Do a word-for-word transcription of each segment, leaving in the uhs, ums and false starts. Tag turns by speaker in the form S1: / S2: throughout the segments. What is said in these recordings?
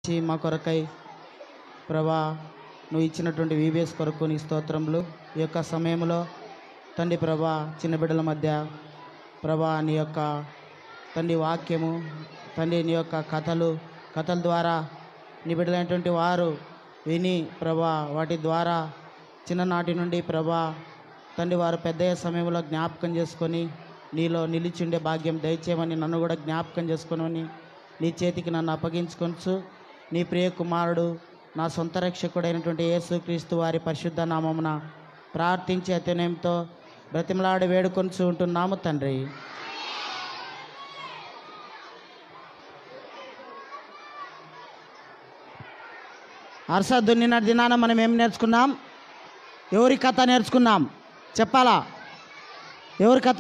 S1: మా కొరకై ప్రభా నువ్వు ఇచ్చినటువంటి వీబీఎస్ కొరకు నీ స్తోత్రములు. ఈ యొక్క సమయంలో తండ్రి ప్రభా చిన్న బిడ్డల మధ్య ప్రభా నీ యొక్క తండ్రి వాక్యము తండ్రి నీ యొక్క కథలు కథల ద్వారా నీ బిడ్డలైనటువంటి వారు విని ప్రభా వాటి ద్వారా చిన్ననాటి నుండి ప్రభా తండ్రి వారు పెద్దయ్యే సమయంలో జ్ఞాపకం చేసుకొని నీలో నిలిచిండే భాగ్యం దయచేయమని నన్ను కూడా జ్ఞాపకం చేసుకుని నీ చేతికి నన్ను అప్పగించుకొనచ్చు. నీ ప్రియ కుమారుడు నా సొంత రక్షకుడైనటువంటి యేసుక్రీస్తు వారి పరిశుద్ధ నామమున ప్రార్థించి అత్యున్నయంతో బ్రతిమలాడి వేడుకొంచు ఉంటున్నాము తండ్రి. అర్సద్దు నిన్న దినాన మనం ఏం నేర్చుకున్నాం? ఎవరి కథ నేర్చుకున్నాం చెప్పాలా? ఎవరి కథ?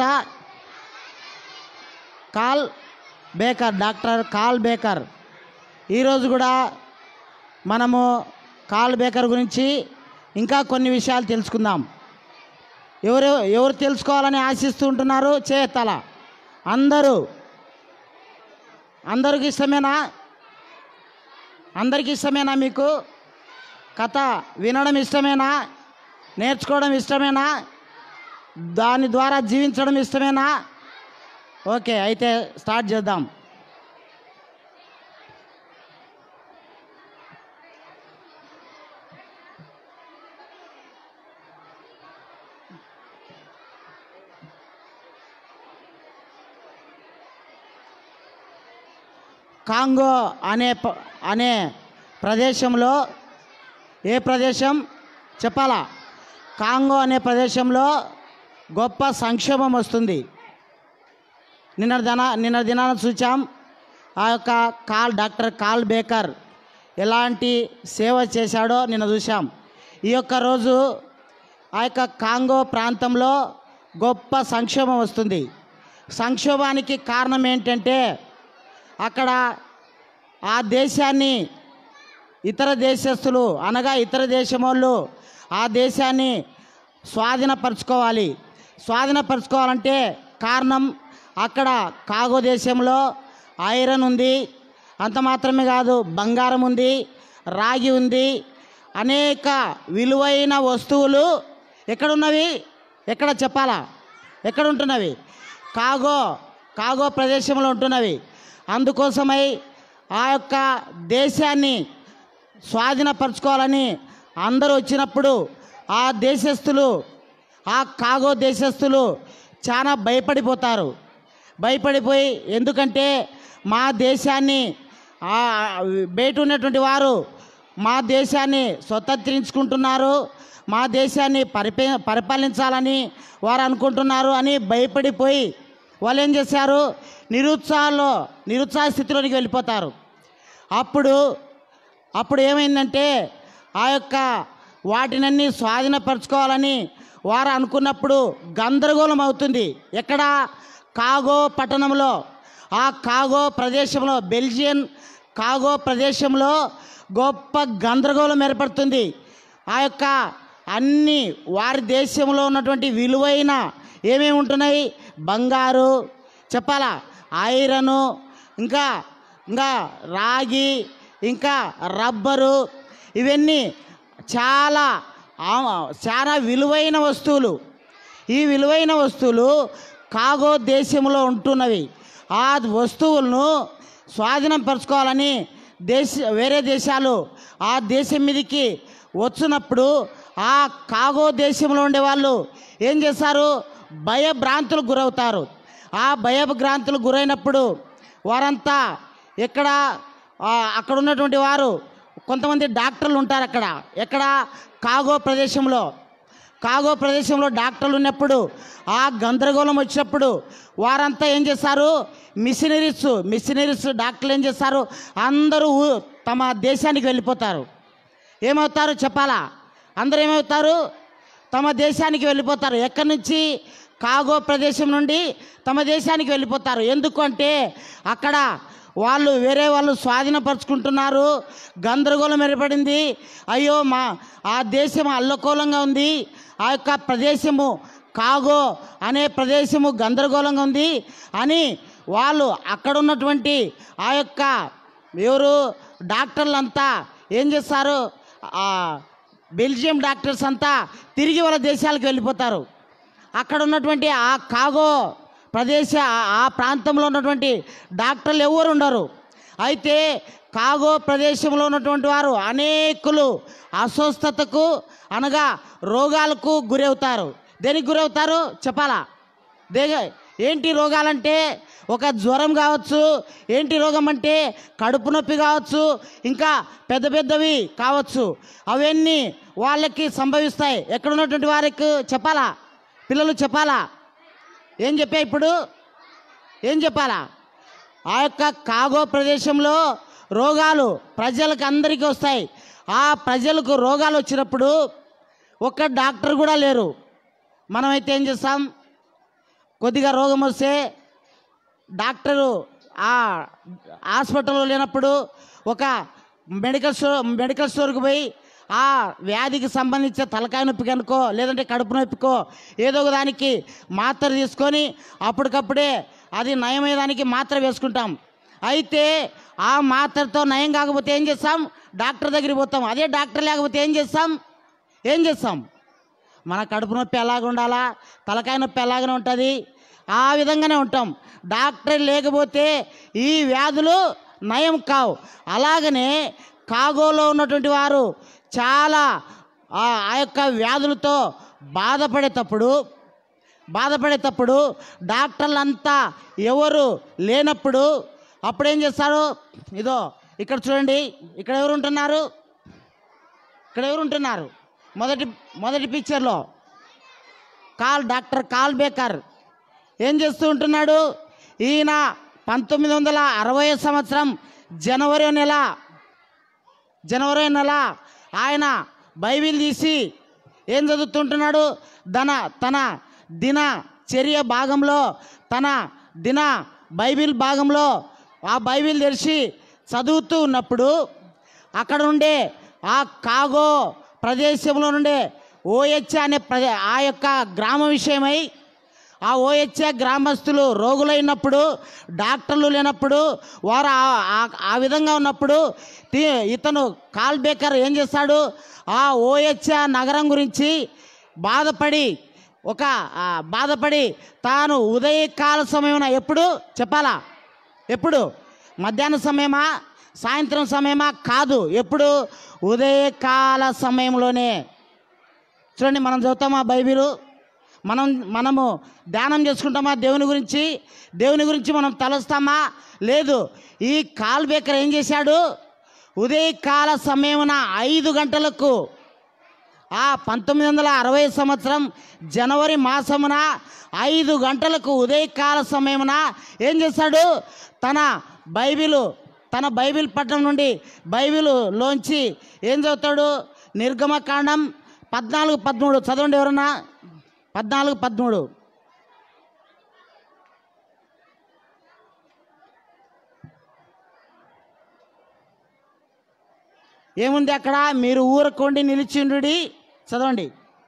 S1: Carl Baker, doctor Carl Baker. ఈరోజు కూడా మనము కాల్ బేకర్ గురించి ఇంకా కొన్ని విషయాలు తెలుసుకుందాం. ఎవరు ఎవరు తెలుసుకోవాలని ఆశిస్తూ ఉంటున్నారు? చేస్తాల అందరూ. అందరికి ఇష్టమేనా? అందరికి ఇష్టమేనా? మీకు కథ వినడం ఇష్టమేనా? నేర్చుకోవడం ఇష్టమేనా? దాని ద్వారా జీవించడం ఇష్టమేనా? ఓకే, అయితే స్టార్ట్ చేద్దాం. కాంగో అనే అనే ప్రదేశంలో, ఏ ప్రదేశం చెప్పాలా? కాంగో అనే ప్రదేశంలో గొప్ప సంక్షోభం వస్తుంది. నిన్న దిన నిన్న దినాన చూచాం. ఆ యొక్క కాల్ డాక్టర్ కాల్ బేకర్ ఎలాంటి సేవ చేశాడో నిన్న చూసాం. ఈ యొక్క రోజు ఆ యొక్క కాంగో ప్రాంతంలో గొప్ప సంక్షోభం వస్తుంది. సంక్షోభానికి కారణం ఏంటంటే అక్కడ ఆ దేశాన్ని ఇతర దేశస్తులు అనగా ఇతర దేశం వాళ్ళు ఆ దేశాన్ని స్వాధీనపరచుకోవాలి. స్వాధీనపరచుకోవాలంటే కారణం అక్కడ కాంగో దేశంలో ఐరన్ ఉంది, అంత మాత్రమే కాదు బంగారం ఉంది, రాగి ఉంది, అనేక విలువైన వస్తువులు ఎక్కడున్నవి? ఎక్కడ చెప్పాలా? ఎక్కడ ఉంటున్నవి? కాంగో కాంగో ప్రదేశంలో ఉంటున్నవి. అందుకోసమై ఆ యొక్క దేశాన్ని స్వాధీనపరచుకోవాలని అందరూ వచ్చినప్పుడు ఆ దేశస్తులు ఆ కాంగో దేశస్తులు చాలా భయపడిపోతారు. భయపడిపోయి ఎందుకంటే మా దేశాన్ని బయట ఉన్నటువంటి వారు మా దేశాన్ని స్వతంత్రించుకుంటున్నారు, మా దేశాన్ని పరిపే పరిపాలించాలని వారు అనుకుంటున్నారు అని భయపడిపోయి వాళ్ళు ఏం చేశారు? నిరుత్సాహంలో నిరుత్సాహ స్థితిలోనికి వెళ్ళిపోతారు. అప్పుడు అప్పుడు ఏమైందంటే ఆ యొక్క వాటినన్నీ స్వాధీనపరచుకోవాలని వారు అనుకున్నప్పుడు గందరగోళం అవుతుంది. ఎక్కడ? కాంగో పట్టణంలో, ఆ కాంగో ప్రదేశంలో, బెల్జియన్ కాంగో ప్రదేశంలో గొప్ప గందరగోళం ఏర్పడుతుంది. ఆ యొక్క అన్ని వారి దేశంలో ఉన్నటువంటి విలువైన ఏమేమి ఉంటున్నాయి? బంగారు చెప్పాలా, ఐరను, ఇంకా ఇంకా రాగి, ఇంకా రబ్బరు, ఇవన్నీ చాలా చాలా విలువైన వస్తువులు. ఈ విలువైన వస్తువులు కాంగో దేశంలో ఉంటున్నవి. ఆ వస్తువులను స్వాధీనం పరచుకోవాలని దేశ వేరే దేశాలు ఆ దేశం మీదకి వచ్చినప్పుడు ఆ కాంగో దేశంలో ఉండేవాళ్ళు ఏం చేస్తారు? భయభ్రాంతులకు గురవుతారు. ఆ భయభ్రాంతులకు గురైనప్పుడు వారంతా ఎక్కడ అక్కడ ఉన్నటువంటి వారు కొంతమంది డాక్టర్లు ఉంటారు అక్కడ. ఎక్కడ? కాంగో ప్రదేశంలో. కాంగో ప్రదేశంలో డాక్టర్లు ఉన్నప్పుడు ఆ గందరగోళం వచ్చినప్పుడు వారంతా ఏం చేస్తారు? మిషనరీస్ మిషనరీస్ డాక్టర్లు ఏం చేస్తారు? అందరూ తమ దేశానికి వెళ్ళిపోతారు. ఏమవుతారు చెప్పాలా? అందరూ ఏమవుతారు? తమ దేశానికి వెళ్ళిపోతారు. ఎక్కడి నుంచి? కాంగో ప్రదేశం నుండి తమ దేశానికి వెళ్ళిపోతారు. ఎందుకు అంటే అక్కడ వాళ్ళు వేరే వాళ్ళు స్వాధీనపరుచుకుంటున్నారు, గందరగోళం ఏర్పడింది. అయ్యో మా ఆ దేశం అల్లకోలంగా ఉంది, ఆ యొక్క ప్రదేశము కాంగో అనే ప్రదేశము గందరగోళంగా ఉంది అని వాళ్ళు అక్కడ ఉన్నటువంటి ఆ యొక్క ఎవరు డాక్టర్లంతా ఏం చేస్తారు, బెల్జియం డాక్టర్స్ అంతా తిరిగి వాళ్ళ దేశాలకు వెళ్ళిపోతారు. అక్కడ ఉన్నటువంటి ఆ కాగో ప్రదేశ ఆ ప్రాంతంలో ఉన్నటువంటి డాక్టర్లు ఎవరు ఉండరు. అయితే కాగో ప్రదేశంలో ఉన్నటువంటి వారు అనేకులు అస్వస్థతకు అనగా రోగాలకు గురవుతారు. దేనికి గురవుతారు చెప్పాలా? దే ఏంటి రోగాలంటే ఒక జ్వరం కావచ్చు, ఏంటి రోగం అంటే కడుపు నొప్పి కావచ్చు, ఇంకా పెద్ద పెద్దవి కావచ్చు. అవన్నీ వాళ్ళకి సంభవిస్తాయి. ఎక్కడ ఉన్నటువంటి వారికి చెప్పాలా? పిల్లలు చెప్పాలా? ఏం చెప్పా ఇప్పుడు? ఏం చెప్పాలా? ఆ యొక్క కాగో ప్రదేశంలో రోగాలు ప్రజలకు అందరికీ వస్తాయి. ఆ ప్రజలకు రోగాలు వచ్చినప్పుడు ఒక్క డాక్టర్ కూడా లేరు. మనమైతే ఏం చేస్తాం, కొద్దిగా రోగం వస్తే డాక్టరు ఆ హాస్పిటల్లో లేనప్పుడు ఒక మెడికల్ స్టోర్ మెడికల్ స్టోర్కి పోయి ఆ వ్యాధికి సంబంధించిన తలకాయ నొప్పికి అనుకో, లేదంటే కడుపు నొప్పికో ఏదో ఒక దానికి మాత్ర తీసుకొని అప్పటికప్పుడే అది నయమయ్యేదానికి మాత్ర వేసుకుంటాం. అయితే ఆ మాత్రతో నయం కాకపోతే ఏం చేస్తాం, డాక్టర్ దగ్గరికి పోతాం. అదే డాక్టర్ లేకపోతే ఏం చేస్తాం ఏం చేస్తాం మన కడుపు నొప్పి ఎలాగ ఉండాలా, తలకాయ నొప్పి ఎలాగనే ఉంటుంది, ఆ విధంగానే ఉంటాం. డాక్టర్ లేకపోతే ఈ వ్యాధులు నయం కావు. అలాగనే కాగోలో ఉన్నటువంటి వారు చాలా ఆ యొక్క వ్యాధులతో బాధపడేటప్పుడు బాధపడేటప్పుడు డాక్టర్లంతా ఎవరు లేనప్పుడు అప్పుడేం చేస్తారు, ఇదో ఇక్కడ చూడండి, ఇక్కడ ఎవరు ఉంటున్నారు, ఇక్కడ ఎవరు ఉంటున్నారు మొదటి మొదటి పిక్చర్లో కాల్ డాక్టర్ కాల్ బేకర్ ఏం చేస్తూ ఉంటున్నాడు. ఈయన పంతొమ్మిది వందల అరవై సంవత్సరం జనవరి నెల జనవరి నెల ఆయన బైబిల్ తీసి ఏం చదువుతుంటున్నాడు, తన తన దిన చర్య భాగంలో తన దిన బైబిల్ భాగంలో ఆ బైబిల్ తెరిచి చదువుతూ ఉన్నప్పుడు అక్కడ ఉండే ఆ కాగో ప్రదేశంలో నుండే ఓహెచ్ అనే ప్రదే ఆ యొక్క గ్రామ విషయమై ఆ ఓహెచ్ గ్రామస్తులు రోగులైనప్పుడు డాక్టర్లు లేనప్పుడు వారు ఆ విధంగా ఉన్నప్పుడు ఇతను కాల్ బేకర్ ఏం చేస్తాడు, ఆ ఓహెచ్ నగరం గురించి బాధపడి ఒక బాధపడి తాను ఉదయకాల సమయమున ఎప్పుడు చెప్పాలా, ఎప్పుడు మధ్యాహ్న సమయమా సాయంత్రం సమయమా కాదు, ఎప్పుడు ఉదయకాల సమయంలోనే. చూడండి, మనం చదువుతామా బైబిలు, మనం మనము ధ్యానం చేసుకుంటామా దేవుని గురించి, దేవుని గురించి మనం తలుస్తామా లేదు. ఈ కాల్ బేకర్ ఏం చేశాడు, ఉదయకాల సమయమున ఐదు గంటలకు ఆ పంతొమ్మిది వందల అరవై సంవత్సరం జనవరి మాసమున ఐదు గంటలకు ఉదయకాల సమయమున ఏం చేశాడు, తన బైబిలు తన బైబిల్ పట్టణం నుండి బైబిలులోంచి ఏం చదువుతాడు, నిర్గమకాండం పద్నాలుగు పదమూడు చదవండి ఎవరన్నా, పద్నాలుగు పదమూడు. ఏముంది అక్కడ, మీరు ఊరకుండి నిలిచిండుడి, చదవండి.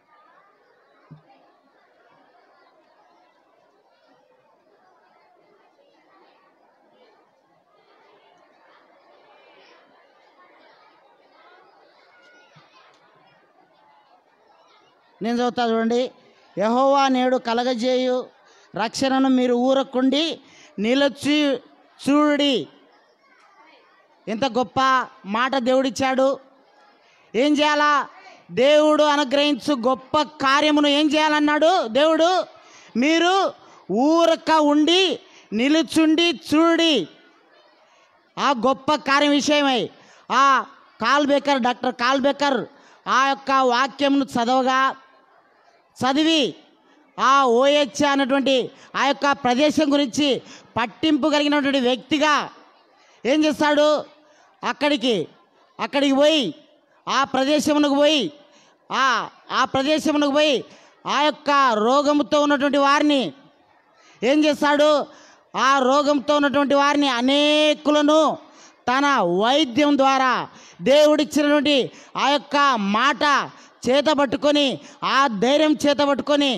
S1: నేను చదువుతా చూడండి. యెహోవా నేడు కలగజేయు రక్షణను మీరు ఊరకుండి నిలిచి చూడుడి. ఎంత గొప్ప మాట దేవుడిచ్చాడు. ఏం చేయాలా, దేవుడు అనుగ్రహించు గొప్ప కార్యమును ఏం చేయాలన్నాడు దేవుడు, మీరు ఊరక ఉండి నిలుచుండి చూడి. ఆ గొప్ప కార్యం విషయమై ఆ Carl Baker doctor Carl Baker ఆ యొక్క వాక్యంను చదవగా చదివి ఆ ఓహెచ్ అనేటువంటి ఆ యొక్క ప్రదేశం గురించి పట్టింపు కలిగినటువంటి వ్యక్తిగా ఏం చేస్తాడు, అక్కడికి అక్కడికి పోయి ఆ ప్రదేశమునకు పోయి ఆ ఆ ప్రదేశమునకు పోయి ఆ యొక్క రోగంతో ఉన్నటువంటి వారిని ఏం చేస్తాడు, ఆ రోగంతో ఉన్నటువంటి వారిని అనేకులను తన వైద్యం ద్వారా దేవుడిచ్చినటువంటి ఆ యొక్క మాట చేతబట్టుకొని ఆ ధైర్యం చేతబట్టుకొని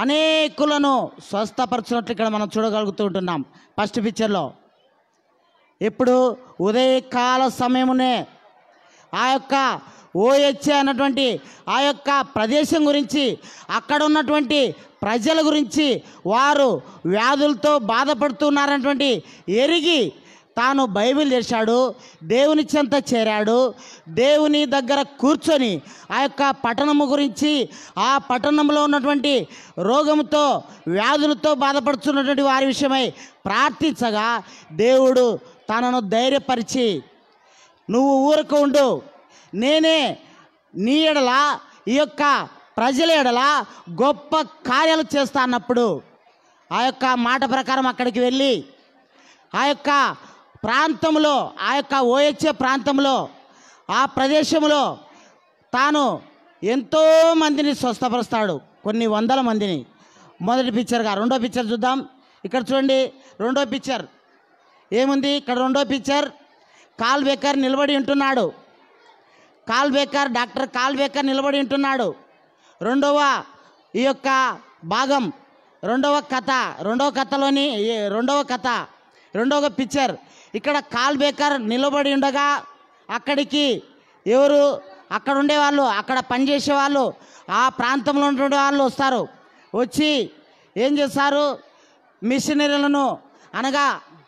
S1: అనేకులను స్వస్థపరచినట్లు ఇక్కడ మనం చూడగలుగుతూ ఉంటున్నాం. ఫస్ట్ పిక్చర్లో ఇప్పుడు ఉదయకాల సమయమునే ఆ యొక్క ఓహెచ్ అన్నటువంటి ఆ యొక్క ప్రదేశం గురించి, అక్కడ ఉన్నటువంటి ప్రజల గురించి, వారు వ్యాధులతో బాధపడుతున్నారన్నటువంటి ఎరిగి తాను బైబిల్ తెరిచాడు, దేవుని చెంత చేరాడు, దేవుని దగ్గర కూర్చొని ఆ యొక్క పట్టణము గురించి, ఆ పట్టణంలో ఉన్నటువంటి రోగంతో వ్యాధులతో బాధపడుతున్నటువంటి వారి విషయమై ప్రార్థించగా దేవుడు తనను ధైర్యపరిచి, నువ్వు ఊరకు ఉండు, నేనే నీ ఎడల ఈ యొక్క ప్రజల ఎడల గొప్ప కార్యాలు చేస్తా అన్నప్పుడు ఆ యొక్క మాట ప్రకారం అక్కడికి వెళ్ళి ఆ యొక్క ప్రాంతంలో, ఆ యొక్క ఓహెచ్ ప్రాంతంలో, ఆ ప్రదేశంలో తాను ఎంతో మందిని స్వస్థపరుస్తాడు, కొన్ని వందల మందిని. మొదటి పిక్చర్గా రెండో పిక్చర్ చూద్దాం. ఇక్కడ చూడండి, రెండో పిక్చర్ ఏముంది? ఇక్కడ రెండో పిక్చర్ కాల్ బేకర్ నిలబడి ఉంటున్నాడు. Carl Baker doctor Carl Baker నిలబడి ఉంటున్నాడు. రెండవ ఈ యొక్క భాగం, రెండవ కథ, రెండవ కథలోని రెండవ కథ, రెండవ పిక్చర్. ఇక్కడ కాల్ బేకర్ నిలబడి ఉండగా అక్కడికి ఎవరు, అక్కడ ఉండేవాళ్ళు, అక్కడ పనిచేసే వాళ్ళు, ఆ ప్రాంతంలో ఉండే వాళ్ళు వస్తారు. వచ్చి ఏం చేస్తారు? మిషనరీలను, అనగా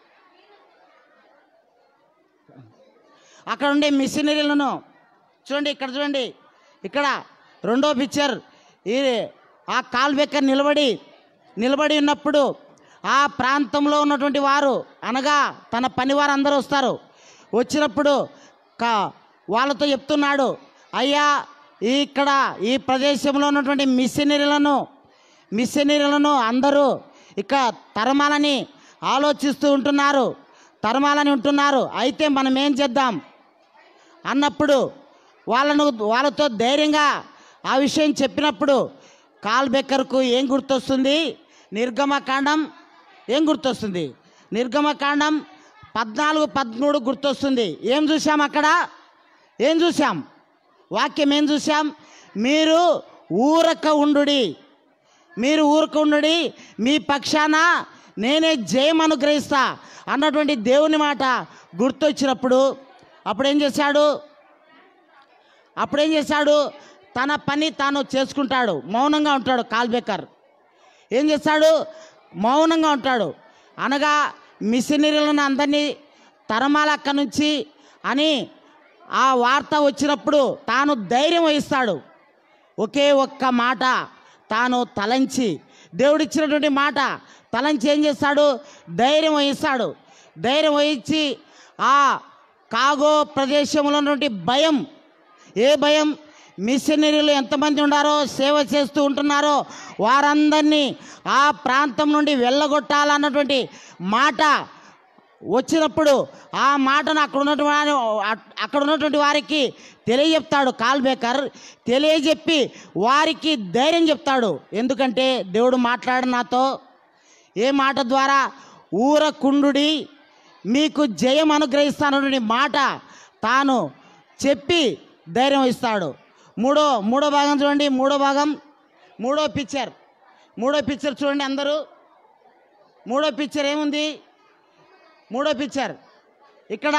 S1: అక్కడ ఉండే మిషనరీలను చూడండి. ఇక్కడ చూడండి, ఇక్కడ రెండో పిక్చర్. ఈ ఆ కాల్ బేకర్ నిలబడి నిలబడి ఉన్నప్పుడు ఆ ప్రాంతంలో ఉన్నటువంటి వారు, అనగా తన పని వారు అందరూ వస్తారు. వచ్చినప్పుడు కా వాళ్ళతో చెప్తున్నాడు, అయ్యా ఇక్కడ ఈ ప్రదేశంలో ఉన్నటువంటి మిషనరీలను మిషనరీలను అందరూ ఇక తరమాలని ఆలోచిస్తూ ఉంటున్నారు, తరమాలని ఉంటున్నారు. అయితే మనం ఏం చేద్దాం అన్నప్పుడు వాళ్ళను వాళ్ళతో ధైర్యంగా ఆ విషయం చెప్పినప్పుడు కాల్ బేకర్కు ఏం గుర్తొస్తుంది? నిర్గమకాండం ఏం గుర్తొస్తుంది? నిర్గమకాండం పద్నాలుగు పదమూడు గుర్తొస్తుంది. ఏం చూసాం అక్కడ? ఏం చూసాం? వాక్యం ఏం చూసాం? మీరు ఊరక ఉండుడి, మీరు ఊరక ఉండుడి, మీ పక్షాన నేనే జయం అనుగ్రహిస్తా అన్నటువంటి దేవుని మాట గుర్తొచ్చినప్పుడు అప్పుడేం చేశాడు? అప్పుడేం చేశాడు? తన పని తాను చేసుకుంటాడు, మౌనంగా ఉంటాడు. కాల్ బేకర్ ఏం చేస్తాడు? మౌనంగా ఉంటాడు. అనగా మిషనరీలను అందరినీ తరమాల అక్కడి నుంచి అని ఆ వార్త వచ్చినప్పుడు తాను ధైర్యం వహిస్తాడు. ఒకే ఒక్క మాట తాను తలంచి, దేవుడిచ్చినటువంటి మాట తలంచి ఏం చేస్తాడు? ధైర్యం వహిస్తాడు. ధైర్యం వహించి ఆ కాగో ప్రదేశంలో ఉన్నటువంటి భయం, ఏ భయం? మిషనరీలు ఎంతమంది ఉన్నారో, సేవ చేస్తూ ఉంటున్నారో వారందరినీ ఆ ప్రాంతం నుండి వెళ్ళగొట్టాలన్నటువంటి మాట వచ్చినప్పుడు ఆ మాటను అక్కడ ఉన్నటువంటి అక్కడ ఉన్నటువంటి వారికి తెలియజెప్తాడు కాల్ బేకర్. తెలియజెప్పి వారికి ధైర్యం చెప్తాడు. ఎందుకంటే దేవుడు మాట్లాడు నాతో, ఏ మాట ద్వారా? ఊరకుండుడి, మీకు జయం అనుగ్రహిస్తానటువంటి మాట తాను చెప్పి ధైర్యం ఇస్తాడు. మూడో మూడో భాగం చూడండి. మూడో భాగం మూడో పిక్చర్ మూడో పిక్చర్ చూడండి అందరూ. మూడో పిక్చర్ ఏముంది? మూడో పిక్చర్ ఇక్కడ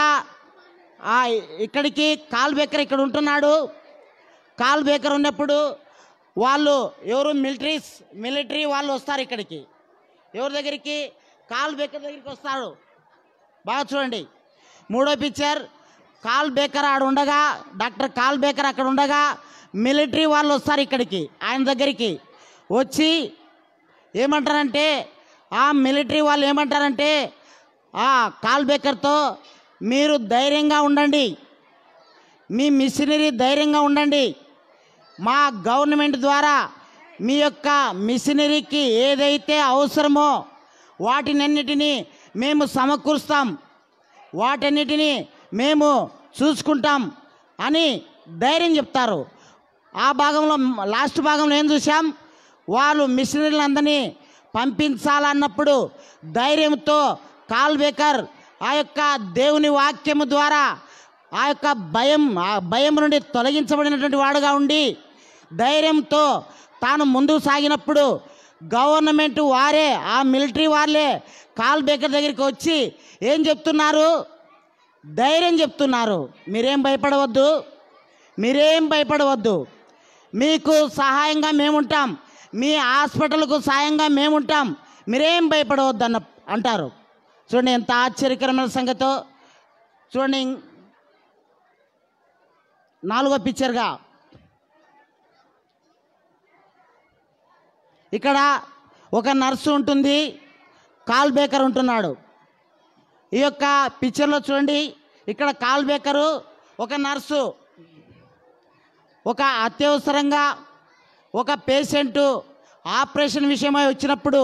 S1: ఇక్కడికి కాల్ బేకర్ ఇక్కడ ఉంటున్నాడు. కాల్ బేకర్ ఉన్నప్పుడు వాళ్ళు ఎవరు? మిలిటరీస్ మిలిటరీ వాళ్ళు వస్తారు ఇక్కడికి. ఎవరి దగ్గరికి? కాల్ బేకర్ దగ్గరికి వస్తారు. బాగా చూడండి. మూడో పిక్చర్ కాల్ బేకర్ ఆడ ఉండగా, డాక్టర్ కాల్ బేకర్ అక్కడ ఉండగా మిలిటరీ వాళ్ళు వస్తారు ఇక్కడికి, ఆయన దగ్గరికి. వచ్చి ఏమంటారంటే, ఆ మిలిటరీ వాళ్ళు ఏమంటారంటే ఆ కాల్ బేకర్తో, మీరు ధైర్యంగా ఉండండి, మీ మిషనరీ ధైర్యంగా ఉండండి, మా గవర్నమెంట్ ద్వారా మీ యొక్క మిషనరీకి ఏదైతే అవసరమో వాటినన్నిటినీ మేము సమకూరుస్తాం, వాటన్నిటినీ మేము చూసుకుంటాం అని ధైర్యం చెప్తారు. ఆ భాగంలో లాస్ట్ భాగంలో ఏం చూసాం? వాళ్ళు మిషనరీలందరినీ పంపించాలన్నప్పుడు ధైర్యంతో కాల్ బేకర్ ఆ యొక్క దేవుని వాక్యము ద్వారా ఆ యొక్క భయం ఆ భయం నుండి తొలగించబడినటువంటి వాడుగా ఉండి ధైర్యంతో తాను ముందుకు సాగినప్పుడు గవర్నమెంట్ వారే, ఆ మిలిటరీ వాళ్ళే కాల్ బేకర్ దగ్గరికి వచ్చి ఏం చెప్తున్నారు? ధైర్యం చెప్తున్నారు. మీరేం భయపడవద్దు, మీరేం భయపడవద్దు, మీకు సహాయంగా మేముంటాం, మీ హాస్పిటల్కు సాయంగా మేముంటాం, మీరేం భయపడవద్దు అన్న అంటారు. చూడండి ఎంత ఆశ్చర్యకరమైన సంగతో. చూడండి నాలుగో పిక్చర్గా ఇక్కడ ఒక నర్సు ఉంటుంది, కాల్ బేకర్ ఉంటున్నాడు. ఈ యొక్క పిక్చర్లో చూడండి, ఇక్కడ కాల్ బేకరు ఒక నర్సు ఒక అత్యవసరంగా ఒక పేషెంటు ఆపరేషన్ విషయమై వచ్చినప్పుడు,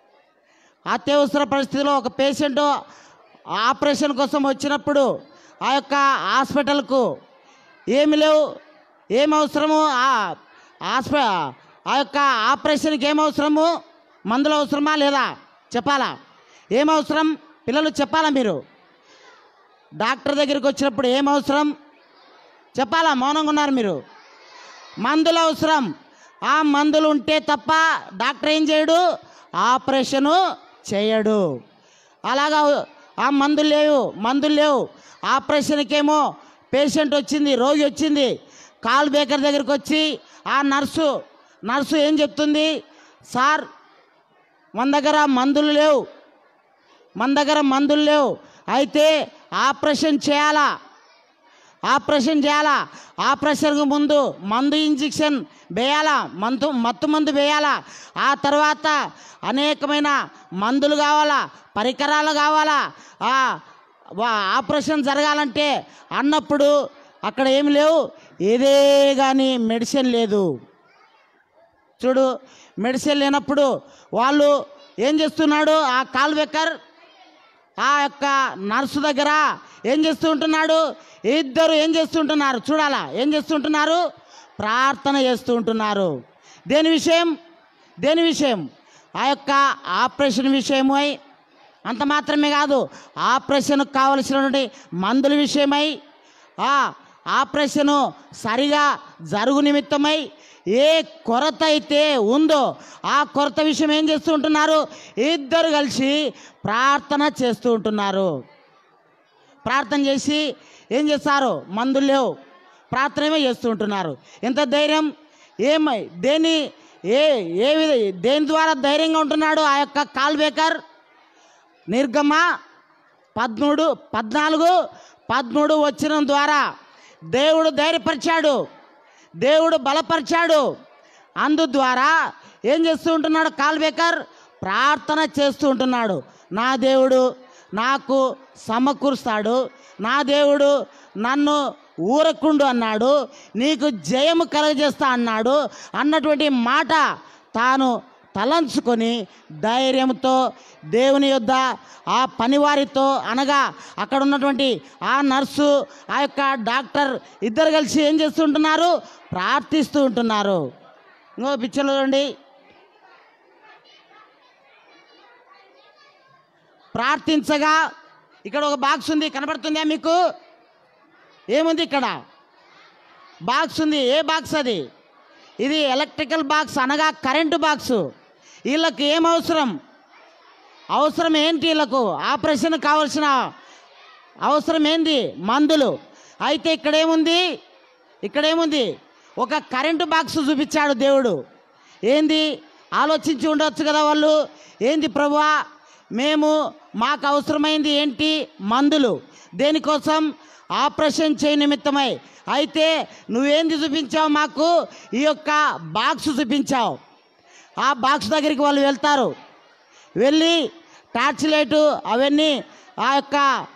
S1: అత్యవసర పరిస్థితిలో ఒక పేషెంటు ఆపరేషన్ కోసం వచ్చినప్పుడు ఆ యొక్క హాస్పిటల్కు ఏమి లేవు, ఏం అవసరము, ఆ హాస్ప ఆ యొక్క ఆపరేషన్కి ఏం అవసరము, మందులు అవసరమా లేదా చెప్పాలా? ఏం అవసరం పిల్లలు చెప్పాలా? మీరు డాక్టర్ దగ్గరికి వచ్చినప్పుడు ఏం అవసరం చెప్పాలా? మౌనంగా ఉన్నారు మీరు. మందులు అవసరం. ఆ మందులు ఉంటే తప్ప డాక్టర్ ఏం చేయడు, ఆపరేషను చేయడు. అలాగా ఆ మందులు లేవు, మందులు లేవు. ఆపరేషన్కేమో పేషెంట్ వచ్చింది, రోగి వచ్చింది, కాల్ బేకర్ దగ్గరికి వచ్చి ఆ నర్సు నర్సు ఏం చెప్తుంది, సార్ మన దగ్గర మందులు లేవు, మన దగ్గర మందులు లేవు, అయితే ఆపరేషన్ చేయాలా, ఆపరేషన్ చేయాలా, ఆపరేషన్కు ముందు మందు ఇంజెక్షన్ వేయాలా, మందు మత్తు మందు వేయాలా, ఆ తర్వాత అనేకమైన మందులు కావాలా, పరికరాలు కావాలా, ఆ ఆపరేషన్ జరగాలంటే అన్నప్పుడు అక్కడ ఏమి లేవు, ఏదే కానీ మెడిసిన్ లేదు. చూడు, మెడిసిన్ లేనప్పుడు వాళ్ళు ఏం చేస్తున్నాడు, ఆ కాల్ బేకర్ ఆ యొక్క నర్సు దగ్గర ఏం చేస్తూ ఉంటున్నాడు, ఇద్దరు ఏం చేస్తుంటున్నారు చూడాలా, ఏం చేస్తుంటున్నారు, ప్రార్థన చేస్తూ ఉంటున్నారు. దేని విషయం, దేని విషయం, ఆ యొక్క ఆపరేషన్ విషయమై, అంత మాత్రమే కాదు ఆపరేషన్కు కావలసినటువంటి మందుల విషయమై, ఆ ఆపరేషను సరిగా జరుగు నిమిత్తమై ఏ కొరత అయితే ఉందో ఆ కొరత విషయం ఏం చేస్తూ ఉంటున్నారు, ఇద్దరు కలిసి ప్రార్థన చేస్తూ ఉంటున్నారు. ప్రార్థన చేసి ఏం చేస్తారు, మందులు లేవు, ప్రార్థన ఏమో చేస్తూ ఉంటున్నారు. ఎంత ధైర్యం, ఏమై దేని ఏ ఏ విధ దేని ద్వారా ధైర్యంగా ఉంటున్నాడు ఆ యొక్క కాల్ బేకర్? నిర్గమ పదమూడు పద్నాలుగు పదమూడు వచనం ద్వారా దేవుడు ధైర్యపరిచాడు, దేవుడు బలపరిచాడు. అందు ద్వారా ఏం చేస్తూ ఉంటున్నాడు, కాల్ బేకర్ ప్రార్థన చేస్తూ ఉంటున్నాడు. నా దేవుడు నాకు సమకూరుస్తాడు, నా దేవుడు నన్ను ఊరకుండు అన్నాడు, నీకు జయము కలగజేస్తా అన్నాడు అన్నటువంటి మాట తాను తలంచుకొని ధైర్యంతో దేవుని యొద్ద ఆ పనివారితో, అనగా అక్కడ ఉన్నటువంటి ఆ నర్సు ఆ యొక్క డాక్టర్ ఇద్దరు కలిసి ఏం చేస్తుంటున్నారు, ప్రార్థిస్తూ ఉంటున్నారు. ఇంకో పిక్చర్లో చూడండి, ప్రార్థించగా ఇక్కడ ఒక బాక్స్ ఉంది, కనబడుతుందా మీకు? ఏముంది ఇక్కడ? బాక్స్ ఉంది. ఏ బాక్స్ అది? ఇది ఎలక్ట్రికల్ బాక్స్, అనగా కరెంటు బాక్సు. వీళ్ళకి ఏం అవసరం, అవసరం ఏంటి, వీళ్ళకు ఆపరేషన్ కావాల్సిన అవసరం ఏంది, మందులు. అయితే ఇక్కడేముంది, ఇక్కడేముంది ఒక కరెంటు బాక్స్ చూపించాడు దేవుడు. ఏంది ఆలోచించి ఉండవచ్చు కదా వాళ్ళు, ఏంది ప్రభువా, మేము మాకు అవసరమైంది ఏంటి, మందులు. దేనికోసం? ఆపరేషన్ చేయ నిమిత్తమై. అయితే నువ్వేంది చూపించావు మాకు, ఈ యొక్క బాక్స్ చూపించావు. ఆ బాక్స్ దగ్గరికి వాళ్ళు వెళ్తారు, వెళ్ళి టార్చ్ లైటు అవన్నీ ఆ యొక్క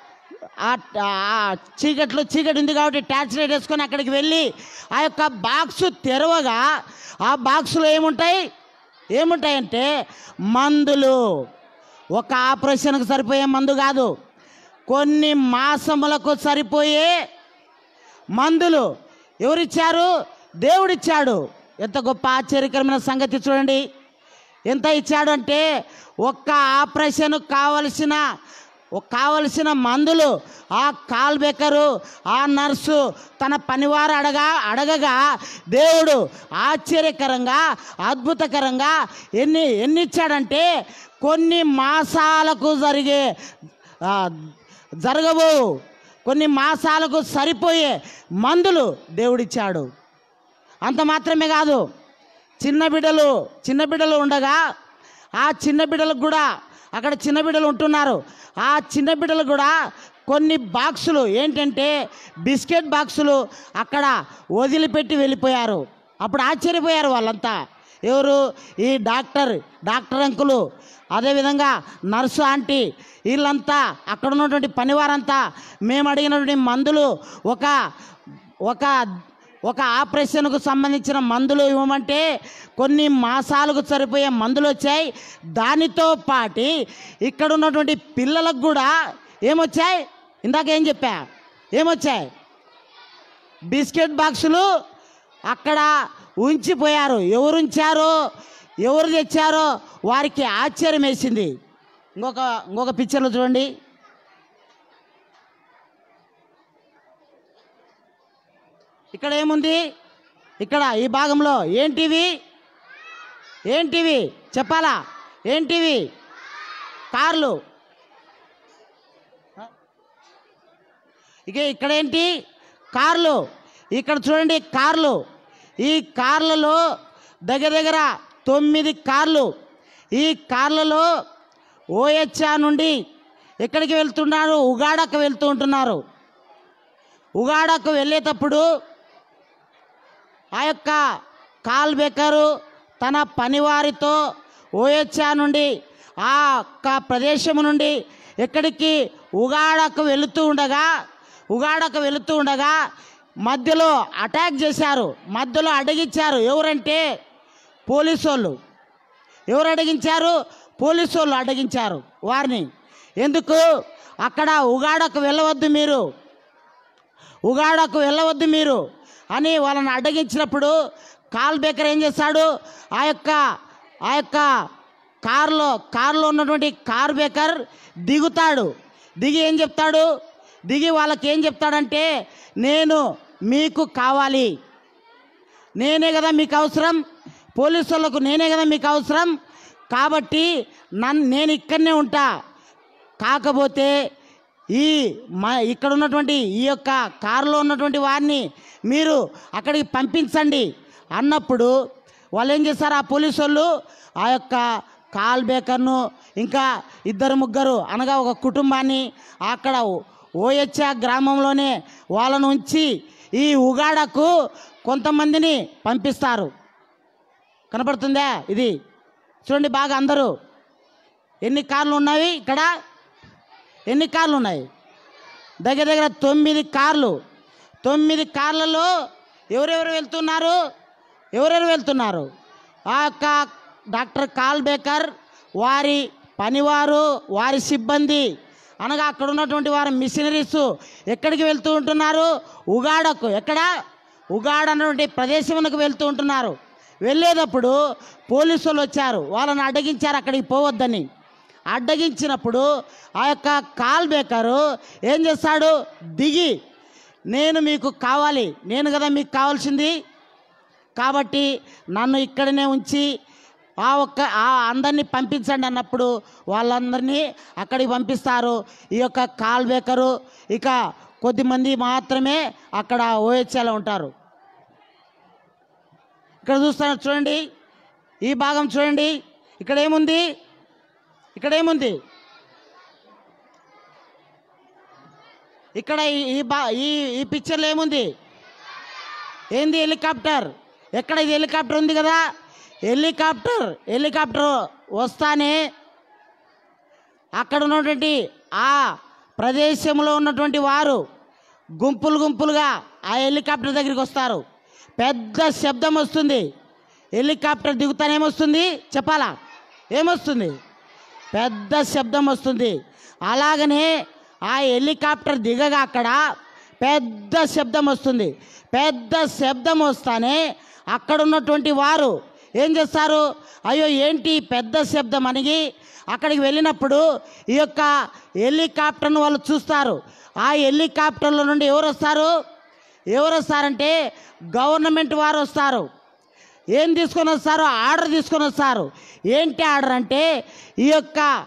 S1: చీకట్లో చీకటి ఉంది కాబట్టి టార్చ్ లైట్ వేసుకొని అక్కడికి వెళ్ళి ఆ యొక్క బాక్సు తెరవగా ఆ బాక్సులో ఏముంటాయి, ఏముంటాయంటే మందులు. ఒక ఆపరేషన్కి సరిపోయే మందు కాదు, కొన్ని మాసములకు సరిపోయే మందులు ఎవరిచ్చారు, దేవుడిచ్చాడు. ఎంత గొప్ప ఆశ్చర్యకరమైన సంగతి చూడండి. ఎంత ఇచ్చాడు అంటే ఒక్క ఆపరేషన్ కావలసిన కావలసిన మందులు ఆ కాల్ బేకరు ఆ నర్సు తన పనివారు అడగా అడగగా దేవుడు ఆశ్చర్యకరంగా అద్భుతకరంగా ఎన్ని ఎన్ని ఇచ్చాడంటే కొన్ని మాసాలకు జరిగే జరగవు కొన్ని మాసాలకు సరిపోయే మందులు దేవుడిచ్చాడు. అంత మాత్రమే కాదు, చిన్న బిడ్డలు చిన్న బిడ్డలు ఉండగా ఆ చిన్న బిడ్డలకు కూడా, అక్కడ చిన్న బిడ్డలు ఉంటున్నారు, ఆ చిన్న బిడ్డలు కూడా కొన్ని బాక్సులు ఏంటంటే బిస్కెట్ బాక్సులు అక్కడ వదిలిపెట్టి వెళ్ళిపోయారు. అప్పుడు ఆశ్చర్యపోయారు వాళ్ళంతా. ఎవరు? ఈ డాక్టర్ డాక్టర్ అంకులు, అదేవిధంగా నర్సు ఆంటీ, వీళ్ళంతా అక్కడ ఉన్నటువంటి పనివారంతా మేము అడిగినటువంటి మందులు ఒక ఒక ఒక ఆపరేషన్కు సంబంధించిన మందులు ఇవ్వమంటే కొన్ని మాసాలకు సరిపోయే మందులు వచ్చాయి. దానితో పాటు ఇక్కడ ఉన్నటువంటి పిల్లలకు కూడా ఏమొచ్చాయి? ఇందాక ఏం చెప్పా, ఏమొచ్చాయి? బిస్కెట్ బాక్సులు అక్కడ ఉంచిపోయారు. ఎవరు ఉంచారో, ఎవరు తెచ్చారో వారికి ఆశ్చర్యం వేసింది. ఇంకొక ఇంకొక పిక్చర్లో చూడండి. ఇక్కడ ఏముంది? ఇక్కడ ఈ భాగంలో ఏంటివి? ఏంటివి చెప్పాలా? ఏంటివి? కార్లు. ఇక ఇక్కడ ఏంటి? కార్లు. ఇక్కడ చూడండి కార్లు. ఈ కార్లలో దగ్గర దగ్గర తొమ్మిది కార్లు. ఈ కార్లలో ఓహెచ్ఆర్ నుండి ఎక్కడికి వెళ్తున్నారు? ఉగాడకు వెళ్తూ ఉంటున్నారు. ఉగాడకు వెళ్ళేటప్పుడు ఆ యొక్క కాల్ బేకరు తన పనివారితో ఓహెచ్ఆర్ నుండి ఆ యొక్క ప్రదేశం నుండి ఎక్కడికి ఉగాడకు వెళుతూ ఉండగా ఉగాడకు వెళుతూ ఉండగా మధ్యలో అటాక్ చేశారు. మధ్యలో అడిగించారు. ఎవరంటే పోలీసు వాళ్ళు. ఎవరు అడిగించారు? పోలీసు వాళ్ళు అడిగించారు వారిని. ఎందుకు? అక్కడ ఉగాడకు వెళ్ళవద్దు మీరు, ఉగాడకు వెళ్ళవద్దు మీరు అని వాళ్ళని అడ్డగించినప్పుడు కాల్ బేకర్ ఏం చేస్తాడు? ఆ యొక్క ఆ యొక్క కారులో కారులో ఉన్నటువంటి కార్ బేకర్ దిగుతాడు. దిగి ఏం చెప్తాడు? దిగి వాళ్ళకి ఏం చెప్తాడంటే, నేను మీకు కావాలి, నేనే కదా మీకు అవసరం, పోలీసు వాళ్ళకు నేనే కదా మీకు అవసరం, కాబట్టి నన్ను నేను ఇక్కడనే ఉంటా, కాకపోతే ఈ మా ఇక్కడ ఉన్నటువంటి ఈ యొక్క కారులో ఉన్నటువంటి వారిని మీరు అక్కడికి పంపించండి అన్నప్పుడు వాళ్ళు ఏం చేస్తారు? ఆ పోలీసు వాళ్ళు ఆ యొక్క కాల్ బేకర్ను ఇంకా ఇద్దరు ముగ్గురు అనగా ఒక కుటుంబాన్ని అక్కడ ఓహెచ్ఆర్ గ్రామంలోనే వాళ్ళను ఉంచి ఈ ఉగాడకు కొంతమందిని పంపిస్తారు. కనపడుతుందా? ఇది చూడండి బాగా అందరూ. ఎన్ని కార్లు ఉన్నాయి ఇక్కడ? ఎన్ని కార్లు ఉన్నాయి? దగ్గర దగ్గర తొమ్మిది కార్లు. తొమ్మిది కార్లలో ఎవరెవరు వెళ్తున్నారు? ఎవరెవరు వెళ్తున్నారు? ఆ యొక్క డాక్టర్ కాల్ బేకర్, వారి పనివారు, వారి సిబ్బంది అనగా అక్కడ ఉన్నటువంటి వారి మిషనరీస్ ఎక్కడికి వెళ్తూ ఉంటున్నారు? ఉగాడకు. ఎక్కడ? ఉగాడ అన్నటువంటి ప్రదేశమునకు వెళ్తూ ఉంటున్నారు. వెళ్ళేటప్పుడు పోలీసు వాళ్ళు వచ్చారు, వాళ్ళని అడ్డగించారు అక్కడికి పోవద్దని. అడ్డగించినప్పుడు ఆ యొక్క కాల్ బేకరు ఏం చేస్తాడు? దిగి నేను మీకు కావాలి, నేను కదా మీకు కావాల్సింది, కాబట్టి నన్ను ఇక్కడనే ఉంచి ఆ ఒక్క ఆ అందరినీ పంపించండి అన్నప్పుడు వాళ్ళందరినీ అక్కడికి పంపిస్తారు. ఈ యొక్క కాల్ బేకరు ఇక కొద్దిమంది మాత్రమే అక్కడ ఓహెచ్ఆర్లో ఉంటారు. ఇక్కడ చూస్తున్నారు చూడండి, ఈ భాగం చూడండి. ఇక్కడ ఏముంది? ఇక్కడ ఏముంది? ఇక్కడ ఈ బా ఈ ఈ పిక్చర్లో ఏముంది? ఏంది? హెలికాప్టర్. ఎక్కడ? ఇది హెలికాప్టర్ ఉంది కదా, హెలికాప్టర్ హెలికాప్టర్ వస్తానే అక్కడ ఉన్నటువంటి ఆ ప్రదేశంలో ఉన్నటువంటి వారు గుంపులు గుంపులుగా ఆ హెలికాప్టర్ దగ్గరికి వస్తారు. పెద్ద శబ్దం వస్తుంది. హెలికాప్టర్ దిగుతానే ఏమొస్తుంది చెప్పాలా? ఏమొస్తుంది? పెద్ద శబ్దం వస్తుంది. అలాగనే ఆ హెలికాప్టర్ దిగగా అక్కడ పెద్ద శబ్దం వస్తుంది. పెద్ద శబ్దం వస్తానే అక్కడ ఉన్నటువంటి వారు ఏం చేస్తారు? అయ్యో ఏంటి పెద్ద శబ్దం అని అక్కడికి వెళ్ళినప్పుడు ఈ యొక్క హెలికాప్టర్ను వాళ్ళు చూస్తారు. ఆ హెలికాప్టర్లో నుండి ఎవరు వస్తారు? ఎవరు వస్తారంటే గవర్నమెంట్ వారు వస్తారు. ఏం తీసుకొని వస్తారు? ఆర్డర్ తీసుకొని వస్తారు. ఏంటి ఆర్డర్ అంటే, ఈ యొక్క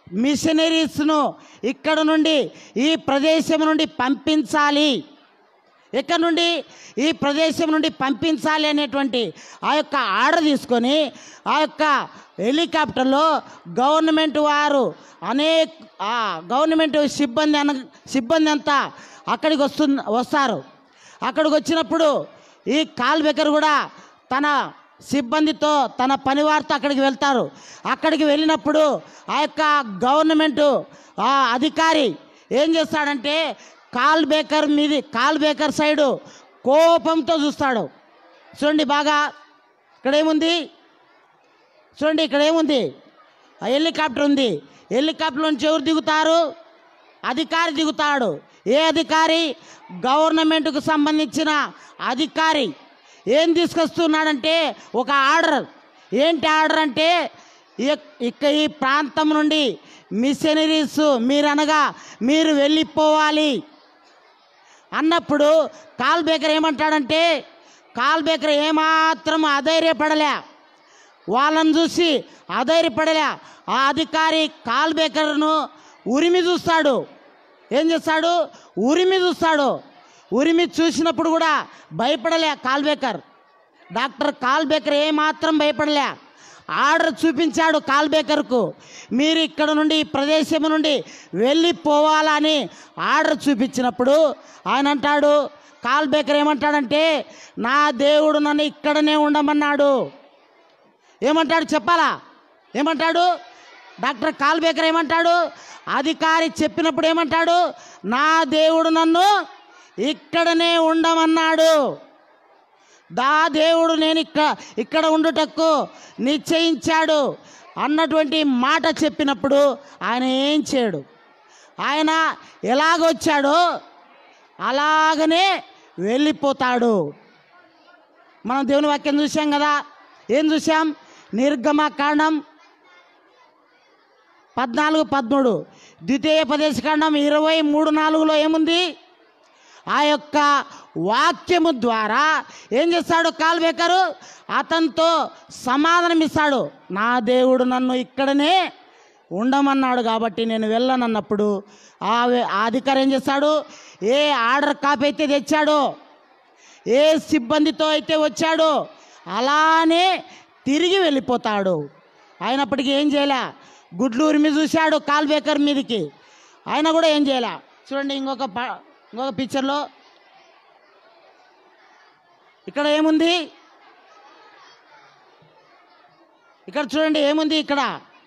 S1: మిషనరీస్ను ఇక్కడ నుండి ఈ ప్రదేశం నుండి పంపించాలి, ఇక్కడ నుండి ఈ ప్రదేశం నుండి పంపించాలి అనేటువంటి ఆ యొక్క ఆర్డర్ తీసుకొని ఆ యొక్క హెలికాప్టర్లో గవర్నమెంట్ వారు అనేక గవర్నమెంట్ సిబ్బంది అన సిబ్బంది అంతా అక్కడికి వస్తు వస్తారు. అక్కడికి వచ్చినప్పుడు ఈ కాల్బేకర్ కూడా తన సిబ్బందితో తన పనివారితో అక్కడికి వెళ్తారు. అక్కడికి వెళ్ళినప్పుడు ఆ యొక్క గవర్నమెంట్ ఆ అధికారి ఏం చేస్తాడంటే కాల్బేకర్ మీది కాల్బేకర్ సైడు కోపంతో చూస్తాడు. చూడండి బాగా, ఇక్కడ ఏముంది చూడండి, ఇక్కడ ఏముంది, ఆ హెలికాప్టర్ ఉంది. హెలికాప్టర్ నుంచి ఎవరు దిగుతారు? అధికారి దిగుతాడు. ఏ అధికారి? గవర్నమెంట్కు సంబంధించిన అధికారి. ఏం తీసుకొస్తున్నాడంటే ఒక ఆర్డర్. ఏంటి ఆర్డర్ అంటే ఇక ఈ ప్రాంతం నుండి మిషనరీస్ మీరనగా మీరు వెళ్ళిపోవాలి అన్నప్పుడు కాల్బేకర్ ఏమంటాడంటే, కాల్బేకర్ ఏమాత్రం అధైర్యపడలే, వాళ్ళని చూసి అధైర్యపడలే. ఆ అధికారి కాల్బేకర్ను ఉరిమి చూస్తాడు. ఏం చేస్తాడు? ఉరిమి చూస్తాడు. ఉరిమి చూసినప్పుడు కూడా భయపడలే కాల్బేకర్. డాక్టర్ కాల్బేకర్ ఏమాత్రం భయపడలే. ఆర్డర్ చూపించాడు కాల్బేకర్కు, మీరు ఇక్కడ నుండి ఈ ప్రదేశం నుండి వెళ్ళిపోవాలని ఆర్డర్ చూపించినప్పుడు ఆయన అంటాడు, కాల్బేకర్ ఏమంటాడంటే, నా దేవుడు నన్ను ఇక్కడనే ఉండమన్నాడు. ఏమంటాడు చెప్పాలా? ఏమంటాడు? డాక్టర్ కాల్బేకర్ ఏమంటాడు? అధికారి చెప్పినప్పుడు ఏమంటాడు? నా దేవుడు నన్ను ఇక్కడనే ఉండమన్నాడు. దా దేవుడు నేను ఇక్కడ ఇక్కడ ఉండుటకు నిశ్చయించాడు అన్నటువంటి మాట చెప్పినప్పుడు ఆయన ఏం చేయడు. ఆయన ఎలాగొచ్చాడో అలాగనే వెళ్ళిపోతాడు. మనం దేవుని వాక్యం చూసాం కదా. ఏం చూసాం? నిర్గమకాండం పద్నాలుగు పదమూడు, ద్వితీయోపదేశకాండం ఇరవై మూడు నాలుగులో ఏముంది? ఆ యొక్క వాక్యము ద్వారా ఏం చేస్తాడు కాల్బేకరు? అతనితో సమాధానం ఇస్తాడు. నా దేవుడు నన్ను ఇక్కడనే ఉండమన్నాడు కాబట్టి నేను వెళ్ళనన్నప్పుడు ఆ అధికారి ఏం చేస్తాడు? ఏ ఆర్డర్ కాపీ అయితే తెచ్చాడో, ఏ సిబ్బందితో అయితే వచ్చాడో అలానే తిరిగి వెళ్ళిపోతాడు. అయినప్పటికీ ఏం చేయలే, గుడ్లు ఉరిమి చూశాడు కాల్బేకర్ మీదకి, ఆయన కూడా ఏం చేయలే. చూడండి ఇంకొక ఇంకొక పిక్చర్లో ఇక్కడ ఏముంది? ఇక్కడ చూడండి ఏముంది? ఇక్కడ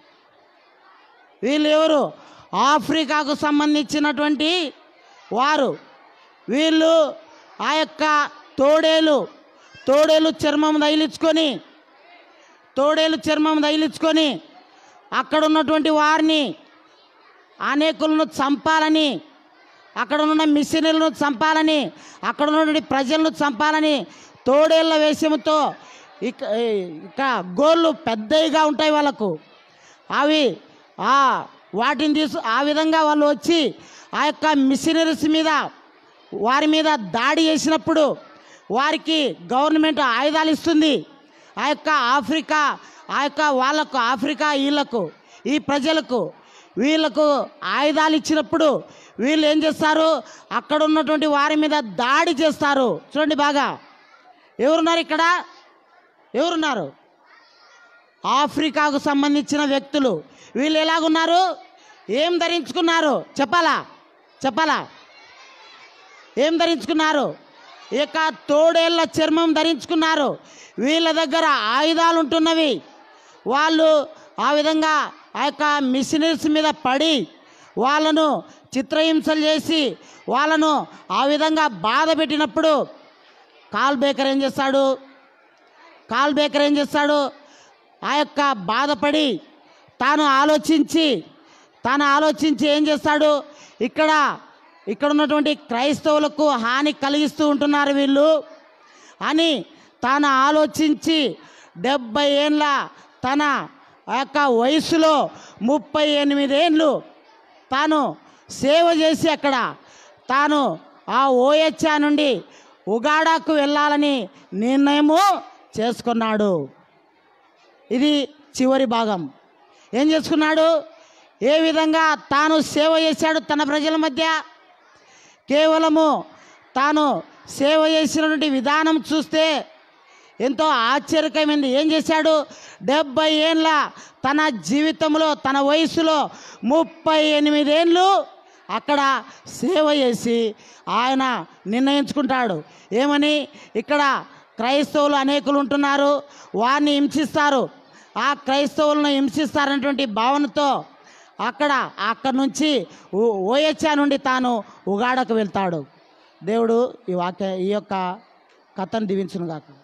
S1: వీళ్ళు ఎవరు? ఆఫ్రికాకు సంబంధించినటువంటి వారు. వీళ్ళు ఆ యొక్క తోడేలు తోడేలు చర్మం తగిలించుకొని తోడేలు చర్మం తగిలించుకొని అక్కడ ఉన్నటువంటి వారిని అనేకులను చంపాలని, అక్కడ ఉన్న మిషనరీలను చంపాలని, అక్కడ ఉన్నటువంటి ప్రజలను చంపాలని తోడేళ్ల వేషముతో ఇక ఇక గోళ్ళు పెద్దగా ఉంటాయి వాళ్ళకు, అవి ఆ వాటిని తీసు ఆ విధంగా వాళ్ళు వచ్చి ఆ యొక్క మిషనరీస్ మీద వారి మీద దాడి చేసినప్పుడు వారికి గవర్నమెంట్ ఆయుధాలు ఇస్తుంది. ఆ యొక్క ఆఫ్రికా ఆ యొక్క వాళ్ళకు ఆఫ్రికా వీళ్ళకు ఈ ప్రజలకు వీళ్ళకు ఆయుధాలు ఇచ్చినప్పుడు వీళ్ళు ఏం చేస్తారు? అక్కడ ఉన్నటువంటి వారి మీద దాడి చేస్తారు. చూడండి బాగా, ఎవరున్నారు ఇక్కడ? ఎవరున్నారు? ఆఫ్రికాకు సంబంధించిన వ్యక్తులు. వీళ్ళు ఎలాగున్నారు? ఏం ధరించుకున్నారు? చెప్పాలా చెప్పాలా ఏం ధరించుకున్నారు? ఇక తోడేళ్ల చర్మం ధరించుకున్నారు. వీళ్ళ దగ్గర ఆయుధాలు ఉంటున్నవి. వాళ్ళు ఆ విధంగా ఆ యొక్క మిషనరీస్ మీద పడి వాళ్ళను చిత్రహింసలు చేసి వాళ్ళను ఆ విధంగా బాధ పెట్టినప్పుడు కాల్బేకర్ ఏం చేస్తాడు? కాల్బేకర్ ఏం చేస్తాడు? ఆ యొక్క బాధపడి తాను ఆలోచించి తాను ఆలోచించి ఏం చేస్తాడు? ఇక్కడ ఇక్కడ ఉన్నటువంటి క్రైస్తవులకు హాని కలిగిస్తూ ఉంటున్నారు వీళ్ళు అని తాను ఆలోచించి డెబ్బై ఏళ్ళ తన యొక్క వయసులో ముప్పై ఎనిమిదేళ్ళు తాను సేవ చేసి అక్కడ తాను ఆ ఓహెచ్ఆ నుండి ఉగాడాకు వెళ్ళాలని నిర్ణయము చేసుకున్నాడు. ఇది చివరి భాగం. ఏం చేసుకున్నాడు? ఏ విధంగా తాను సేవ చేశాడు తన ప్రజల మధ్య. కేవలము తాను సేవ చేసినటువంటి విధానం చూస్తే ఎంతో ఆశ్చర్యకరమైంది. ఏం చేశాడు? డెబ్బై ఏళ్ళ తన జీవితంలో తన వయసులో ముప్పై ఎనిమిదేళ్ళు అక్కడ సేవ చేసి ఆయన నిర్ణయించుకుంటాడు. ఏమని? ఇక్కడ క్రైస్తవులు అనేకులు ఉంటున్నారు, వారిని హింసిస్తారు, ఆ క్రైస్తవులను హింసిస్తారనేటువంటి భావనతో అక్కడ అక్కడి నుంచి ఓయచ్చా నుండి తాను ఉగాడకు వెళ్తాడు. దేవుడు ఈ వాక్య ఈ యొక్క కథను దీవించును గాక.